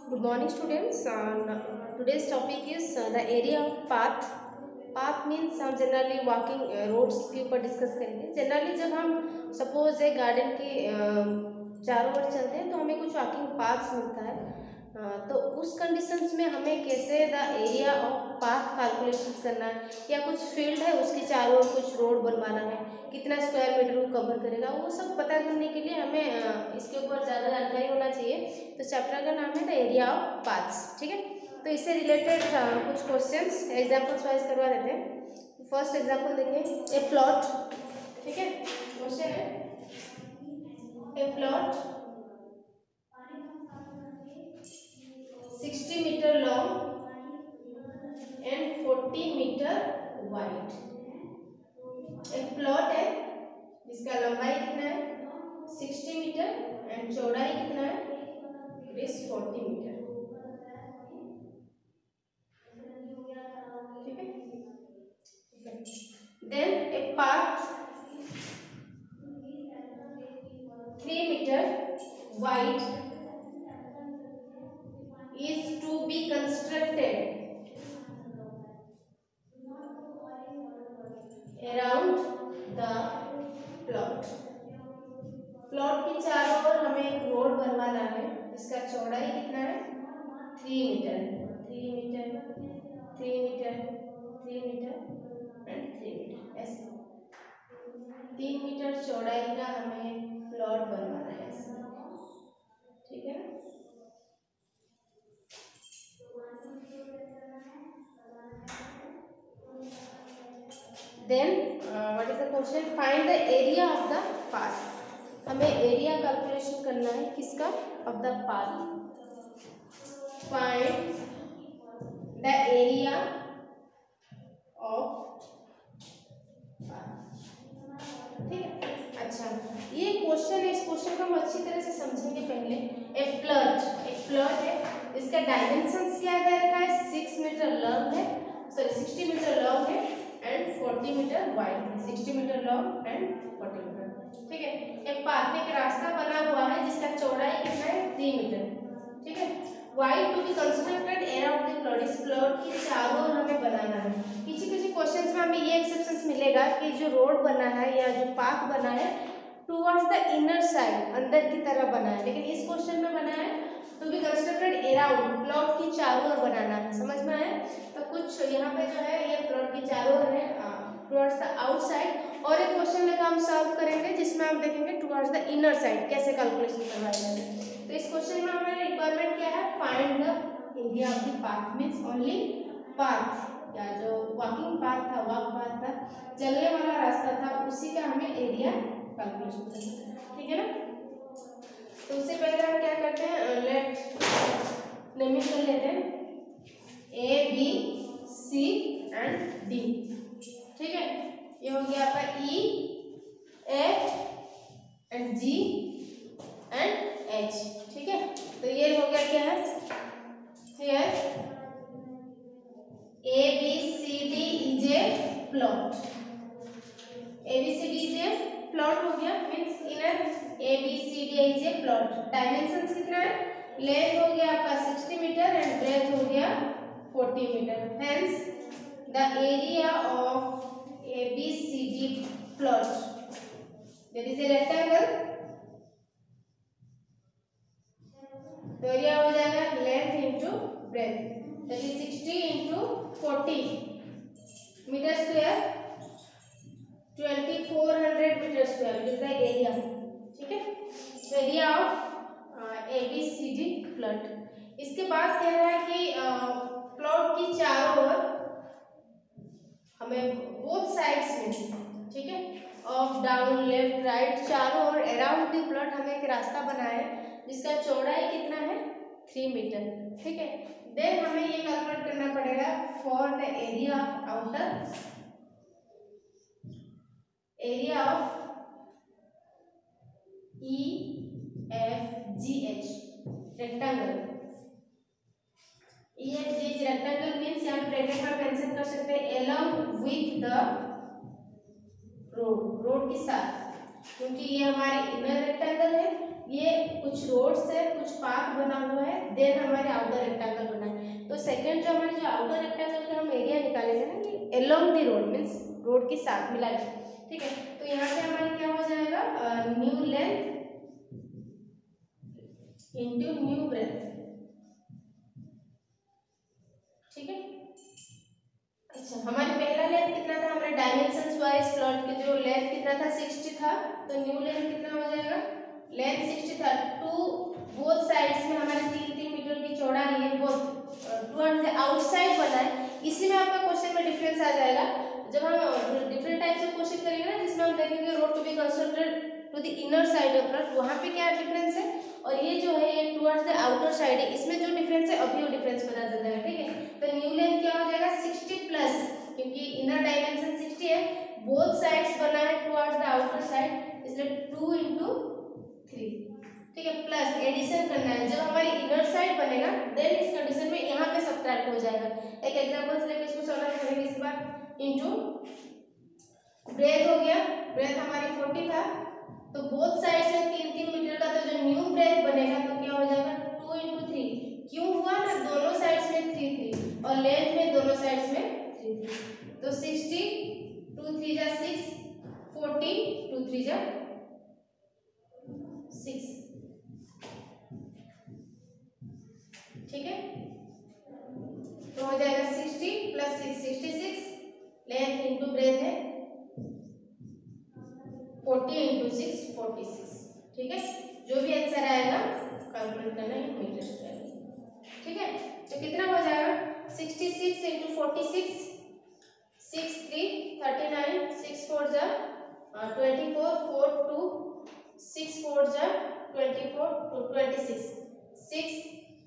Good morning, students. Today's topic is the area of path. Path means हम generally walking roads के ऊपर discuss करेंगे. Generally जब हम सपोज एक गार्डन के चारों ओर चलते हैं तो हमें कुछ वॉकिंग पाथ्स मिलता है. तो उस कंडीशंस में हमें कैसे the area of path calculation करना है, या कुछ फील्ड है उसके चारों ओर कुछ रोड बनवाना है, कितना स्क्वायर मीटर वो कवर करेगा, वो सब पता करने के लिए हमें इसके ऊपर ज़्यादा जानकारी होना चाहिए. तो चैप्टर का नाम है द एरिया ऑफ पाथ्स. ठीक है, तो इससे रिलेटेड कुछ क्वेश्चंस एग्जांपल्स वाइज करवा देते हैं. फर्स्ट एग्जांपल देखें, ए प्लॉट. ठीक है, क्वेश्चन है a plot 60 meter long and 40 meter wide. एक प्लॉट है जिसका लंबाई कितना है 60 मीटर एंड चौड़ाई कितना है 40 मीटर. ठीक है, then a path 3 meter wide is to be constructed around the plot. Plot के चारों ओर हमें एक रोड बनवाना है जिसका चौड़ाई कितना है 3 meter, 3 meter, 3 meter, 3 meter and 3 meter. ऐसे 3 मीटर चौड़ाई का हमें प्लॉट बनवाना है ऐसे. ठीक है, then what is the question? Find the area of the path. हमें एरिया कैलकुलेशन करना है किसका of the path. Find the area of path. ठीक है, अच्छा ये क्वेश्चन है, इस क्वेश्चन को हम अच्छी तरह से समझेंगे. पहले एक प्लॉट है, इसका डायमेंशंस क्या दे रखा है 6 मीटर लॉन्ग है, सॉरी 60 मीटर लॉन्ग है एंड 40 मीटर वाइड है. 60 मीटर लॉन्ग एंड 40 मीटर. ठीक है, एक पाथ में एक रास्ता बना हुआ है जिसका चौड़ाई कितना है 3 मीटर. ठीक है, wide to be constructed around the plot. इस प्लॉट के चारों ओर हमें बनाना है. किसी किसी क्वेश्चंस में हमें ये एक्सेप्शंस मिलेगा कि जो रोड बना है या जो पाथ बना है टुवर्ड्स द इनर साइड, अंदर की तरफ बना है, लेकिन इस क्वेश्चन में बना है to be constructed around, plot की चारों ओर बनाना है. समझ में आया? तो कुछ यहाँ पे जो है ये प्लॉट की चारों ओर है टुवर्ड्स द आउटसाइड. और एक क्वेश्चन में हम सॉल्व करेंगे जिसमें हम देखेंगे टुवर्ड्स द इनर साइड कैसे कैलकुलेशन करवाया जाए. तो इस क्वेश्चन में हमारा रिक्वायरमेंट क्या है? Find the area of the path. Means only path, या जो वॉकिंग पाथ था, वॉक पाथ था, चलने वाला रास्ता था, उसी का हमें एरिया कैलकुलेशन करना है. ठीक है ना? तो उससे पहले हम क्या करते हैं, लेट नेमिंग कर लेते हैं A B C and D. ठीक है, ये हो गया आपका E F and G and H. ठीक है, तो ये हो गया क्या है here A B C D is a plot. A B C D is a plot हो गया. Means inner A B C D is a plot. Dimensions कितना है? लेंथ हो गया आपका 60 मीटर एंड ब्रेथ हो गया 40 meter. Hence the area of ABCD plot, that is a rectangle. तो एरिया हो जाएगा length into breadth, that is 60 into 40 meter square, 2400 meter square is the area. ठीक है, एरिया ऑफ ABCD प्लॉट. इसके बाद कह रहा है कि प्लॉट की चारों ओर हमें बोथ साइड्स में, ठीक है, अप डाउन लेफ्ट राइट, चारों ओर अराउंड द प्लॉट हमें एक रास्ता बनाया है जिसका चौड़ाई कितना है 3 मीटर. ठीक है, देन हमें ये कैलकुलेट करना पड़ेगा for the area of outer, area of E F G H rectangle. E F G H rectangle means यहाँ पे ब्रैकेट में मेंशन कर सकते हैं along with the road, road के साथ, क्योंकि ये हमारे इनर रेक्टेंगल है, ये कुछ रोड्स है, कुछ पाथ बना हुआ है, देन हमारे आउटर रेक्टेंगल बना है। तो सेकंड जो हमारे जो आउटर रेक्टेंगल का हम एरिया निकालेंगे ना, ये along the road means road के साथ मिला है, ठीक है। तो यहाँ पे हमारे क्या हो जाएगा, new length into new breadth, ठीक है। अच्छा, हमारे पहला लेंथ कितना था, हमारे डायमेंशंस वाइज प्लॉट के जो लेंथ कितना था 60 था, तो न्यू लेंथ कितना हो जाएगा, लेंथ 60 था, टू बोथ साइड्स में हमारे 3-3 मीटर की चौड़ाई है, बोथ टुवर्ड्स द आउटसाइड बना है। इसी में आपका क्वेश्चन में डिफरेंस आ जाएगा, जब हम डिफरेंट टाइप्स ऑफ क्वेश्चन करेंगे ना, जिसमें हम देखेंगे road to be constructed to the inner side of plot, वहां पे क्या डिफरेंस है, और ये जो है ये टुवर्ड्स द आउटर साइड है, इसमें जो डिफरेंस है अभी वो डिफरेंस पता चल जाएगा, ठीक है। तो न्यू लेंथ क्या हो जाएगा 60 प्लस, क्योंकि इनर डायमेंशन 60 है, बोथ साइड्स बना है टुवर्ड्स द आउटर साइड, इसलिए 2 into 3, ठीक है, प्लस एडिशन करना है, जब हमारी इनर साइड बनेगा देन इस कंडीशन में यहाँ पे सब्ट्रैक्ट हो जाएगा। एक एग्जांपल लेके इसको सॉल्व करेंगे, इस बार इनटू ब्रेथ हो गया, ब्रेथ हमारी 40 था, तो बोथ साइड्स में 3-3 मीटर का, तो जो न्यू ब्रेथ बनेगा तो क्या हो जाएगा 2 into 3, क्यों हुआ ना, दोनों साइड्स में 3-3 और लेंथ में दोनों साइड्स में 3-3, तो 60 2 3 जा 6, 40 2 3 जा 6, ठीक है। तो हो जाएगा 60 प्लस 6 66, लेंथ इंटू ब्रेथ है 40 into 6 46, ठीक है। जो भी आंसर आएगा कैलकुलेट करना है मीटर स्क्वायर, ठीक है। तो कितना हो जाएगा 66 into 46, 6 3 39, 6 4 जा 24, 4 2 6 4 जा 24 2 26, 6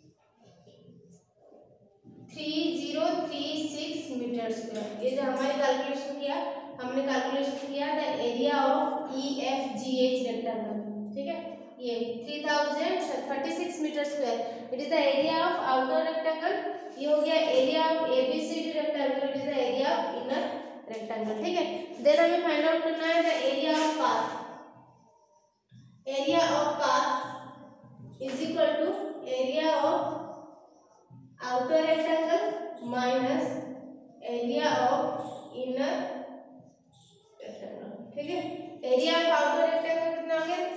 3036 मीटर स्क्वायर। ये जो हमारे कैलकुलेशन किया, हमने कैलकुलेशन किया the area of EFGH rectangle, ठीक है। ये 3036 meter square, it is the area of outer rectangle, ये हो गया area of ABCD rectangle, it is the area of inner rectangle, ठीक है। देन हमें फाइंड आउट करना है the area of path, area of path is equal to area of outer rectangle minus area of inner rectangle, ठीक है। Area of outer rectangle कितना हो गया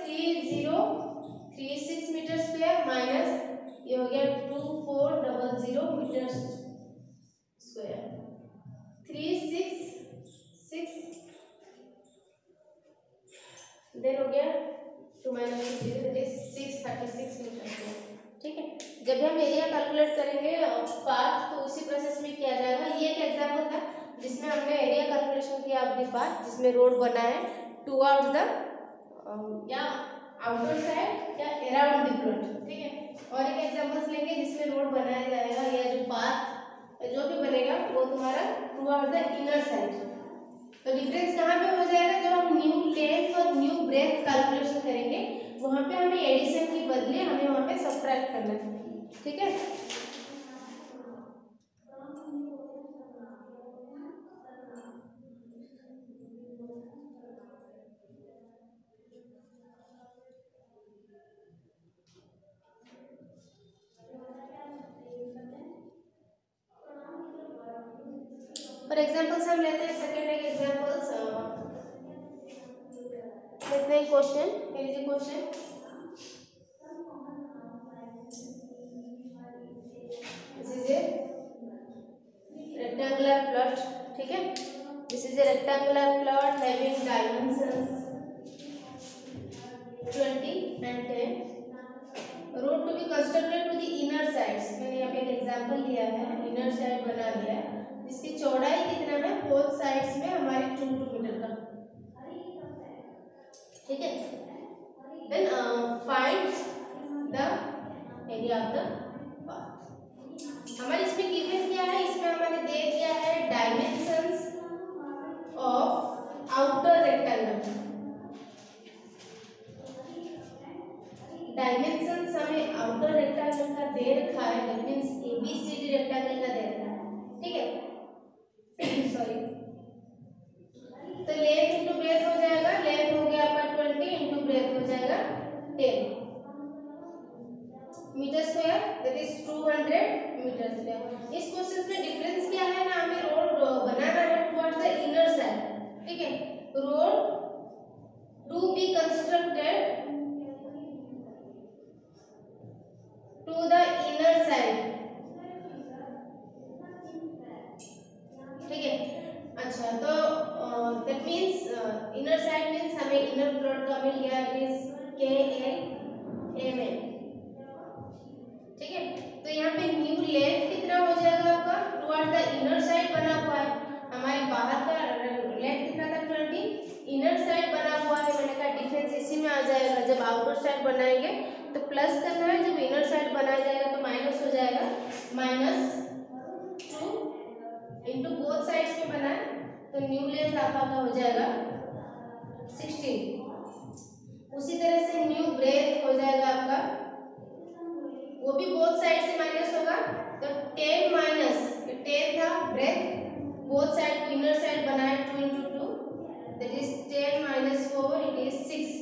3036 मीटर स्क्वायर माइनस ये हो गया 2400 मीटर स्क्वायर, 366, देन हो गया 2 minus 0 that is 636 meter square, ठीक है। जब हम एरिया कैलकुलेट करेंगे पाथ तो उसी प्रोसेस में किया जाएगा। ये एक एग्जांपल था जिसमें हमने एरिया कैलकुलेशन किया ऑफ द पाथ, जिसमें रोड बना है टुवर्ड्स द या आउटर साइड या अराउंड द प्लॉट, ठीक है। और एक एग्जांपल्स लेंगे जिसमें रोड बनाया जाएगा या जो पाथ जो भी बनेगा वो तुम्हारा टुवर्ड्स द इनर साइड। तो डिफरेंस कहाँ पे हो जाएगा, जब हम न्यू लेंथ और न्यू ब्रेथ कैलकुलेशन करेंगे वहां पे हमें एडिशन की बदले हमें वहां पे सब्ट्रैक्ट करना है, ठीक है। फॉर एग्जांपल्स हम लेते हैं सेकंड एक एग्जांपल्स लेते हैं question, here is a question, this is a rectangular plot, ठीक है। This is a rectangular plot having dimensions 20 and 10, road to be constructed to the inner sides, मैंने यहाँ पे एक एग्जांपल दिया है, इनर साइड बना दिया है, इसकी चौड़ाई कितना है बोथ साइड्स में हमारे 2 मीटर का, ठीक है। Then find the area of the path. हमारे इसमें गिवन क्या है, इसमें हमारे दे दिया है dimensions of outer rectangle, dimensions हमें आउटर रेक्टेंगल का दे रखा है, दैट मींस ABCD रेक्टेंगल का दे रखा है, ठीक है। सॉरी, तो लेंथ इंटू ब्रेथ हो जाएगा, लेंथ हो गया आपका 20 इंटू ब्रेथ हो जाएगा 10, 200 मीटर स्क्वायर। इस क्वेश्चन में डिफरेंस क्या है ना, हमें रोड बनाना है टुवर्ड्स द इनर साइड, ठीक है। Road to be constructed to the inner side, ठीक है। अच्छा, तो that means inner side means हमें इनर प्लॉट का मिल गया, इट इज KLMN, ठीक है। तो यहाँ पे न्यू लेंथ कितना हो जाएगा आपका, टुवर्ड द इनर साइड बना हुआ है, हमारे बाहर का लेंथ कितना था 20, इनर साइड बना हुआ है, मैंने कहा डिफरेंस इसी में आ जाएगा। जब आउटर साइड बनाएंगे तो प्लस करना है, जब इनर साइड बनाया जाएगा तो माइनस हो जाएगा, -2 इंटू बोथ साइड्स में बना है तो न्यू लेंथ आपका हो जाएगा 16। उसी तरह से न्यू ब्रेथ हो जाएगा आपका, वो भी बोथ साइड से माइनस होगा, तो 10 माइनस 10 था ब्रेथ, बोथ साइड को इनर साइड बनाए 2 into 2 that is 10 minus 4 it is 6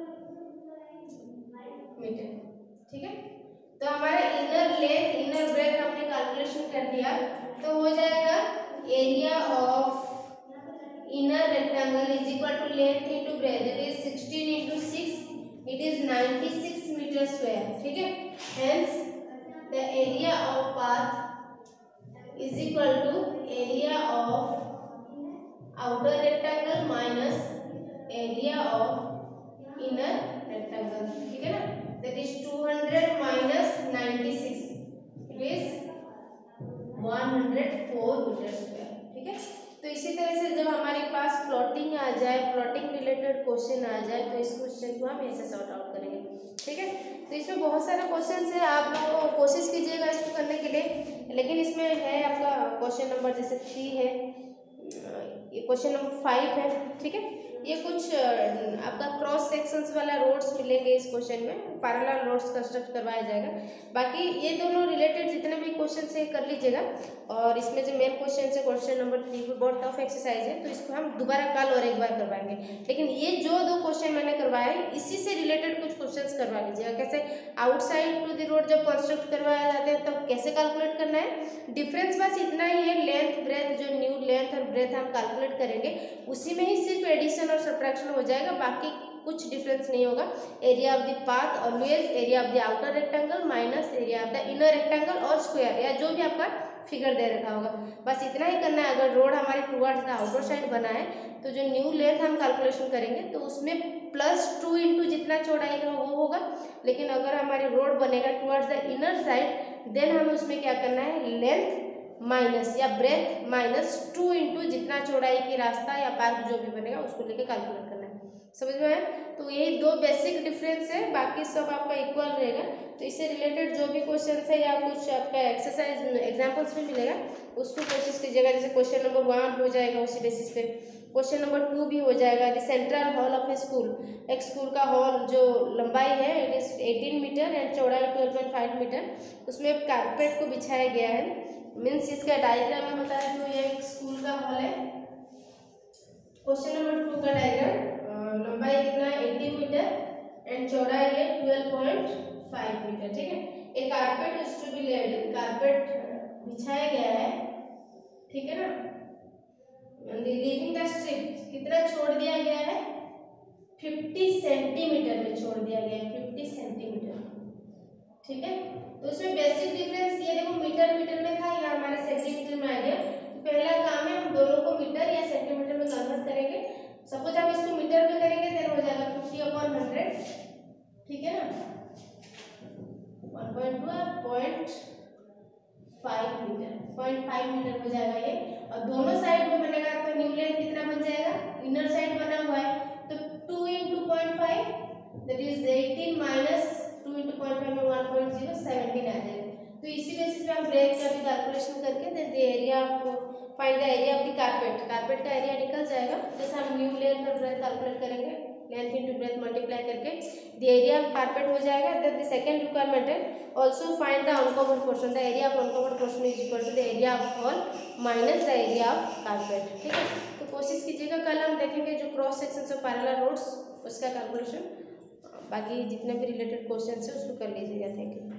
meter, ठीक है। तो हमारा इनर लेंथ इनर ब्रेथ हमने कैलकुलेशन कर दिया, तो हो जाएगा area of inner rectangle is equal to length into breadth, that is 16 into 6 it is 96 meter square, ठीक है। Hence the area of path is equal to area of outer rectangle minus area of inner rectangle, ठीक है ना। That is 200 minus 96 it is 104 meter square, ठीक है। तो इसी तरह से जब हमारे पास प्लॉटिंग आ जाए, प्लॉटिंग रिलेटेड क्वेश्चन आ जाए, तो इस क्वेश्चन को हम ऐसे सॉर्ट आउट करेंगे, ठीक है। तो इसमें बहुत सारे क्वेश्चन है, आप लोग कोशिश कीजिएगा इसको करने के लिए। लेकिन इसमें है आपका क्वेश्चन नंबर जैसे 3 है, ये क्वेश्चन नंबर 5 है, ठीक है। ये कुछ आपका क्रॉस सेक्शंस वाला रोड्स मिलेंगे इस क्वेश्चन में, पैरेलल रोड्स कंस्ट्रक्ट करवाया जाएगा। बाकी ये दोनों रिलेटेड जितने भी क्वेश्चन है कर लीजिएगा। और इसमें जो मेन क्वेश्चन है क्वेश्चन नंबर 3 बहुत टफ एक्सरसाइज है, तो इसको हम दोबारा कल और एक बार करवाएंगे। लेकिन ये जो 2 क्वेश्चन मैंने करवाए इसी से रिलेटेड कुछ क्वेश्चन करवा लीजिएगा। कैसे आउटसाइड टू द रोड जब कंस्ट्रक्ट करवाया जाता है तब कैसे कैलकुलेट करना है, डिफरेंस बस इतना ही है, लेंथ ब्रेथ, जो न्यू लेंथ और ब्रेथ हम कैलकुलेट करेंगे उसी में ही सिर्फ एडिशन और सब्ट्रैक्शन हो जाएगा, बाकी कुछ डिफरेंस नहीं होगा। Area of the path always area of the outer rectangle minus area of the inner rectangle और स्क्वायर, या जो भी आपका फिगर दे रखा होगा, बस इतना ही करना है। अगर रोड हमारी टुवर्ड्स द आउटर साइड बना है तो जो न्यू लेंथ हम कैलकुलेशन करेंगे तो उसमें +2 इंटू जितना चौड़ाई का वो होगा। लेकिन अगर हमारी रोड बनेगा towards the inner side then हमें उसमें क्या करना है, लेंथ माइनस या ब्रेथ -2 इंटू जितना चौड़ाई की रास्ता या पार्क जो भी बनेगा उसको लेके कैलकुलेट करना है। समझ में आया? तो यही 2 बेसिक डिफरेंस है, बाकी सब आपका इक्वल रहेगा। तो इससे रिलेटेड जो भी क्वेश्चन है या कुछ आपका एक्सरसाइज एग्जाम्पल्स में मिलेगा उसको कोशिश कीजिएगा। जैसे क्वेश्चन नंबर 1 हो जाएगा उसी बेसिस पे, क्वेश्चन नंबर 2 भी हो जाएगा। The central hall of a school, एक स्कूल का हॉल जो लंबाई है इट इज 18 मीटर एंड चौड़ाई 12.5 मीटर, उसमें कारपेट को बिछाया गया है। मीन्स इसका डायग्राम में बताया तो ये एक स्कूल का हॉल है। क्वेश्चन नंबर 2 का डायग्राम, लंबाई कितना है 80 मीटर एंड चौड़ाई है 12.5 मीटर, ठीक है। एक carpet is to be laid, carpet बिछाया गया है, ठीक है ना। लीविंग द स्ट्रिप कितना छोड़ दिया गया है, 50 सेंटीमीटर में छोड़ दिया गया है, 50 सेंटीमीटर, ठीक है। तो उसमें बेसिक डिफरेंस ये देखो मीटर मीटर में था, यहाँ हमारे सेंटीमीटर में आ गया। तो पहला काम है हम दोनों को मीटर या सेंटीमीटर में कन्वर्ट करेंगे। सपोज हम इसको मीटर में करेंगे देन हो जाएगा 50/100, ठीक है ना। 1.5 मीटर, 0.5 मीटर हो जाएगा ये। और दोनों साइड में बनेगा तो न्यू लेंथ कितना बन जाएगा, इनर साइड बना हुआ है तो 2 × 0.5 दैट इज 18 माइनस 2 × 0.5 में 1.0 17 आ जाएगा। तो इसी बेसिस पे हम ब्रेथ का भी कैलकुलेशन करके then the area of find the area of the carpet, carpet का एरिया निकल जाएगा। जैसे हम न्यू लेंथ और ब्रेथ कैलकुलेट करेंगे, लेंथ इंटू ब्रेथ मल्टीप्लाई करके द एरिया ऑफ कारपेट हो जाएगा। देन द सेकंड रिक्वायरमेंट है also find the uncovered portion, the area of uncovered portion is equal to the area of hall minus the area of carpet, ठीक है। तो कोशिश कीजिएगा, कल हम देखेंगे जो cross section of parallel roads उसका कैलकुलेशन, बाकी जितने भी रिलेटेड क्वेश्चन है उसको कर लीजिएगा। Thank you.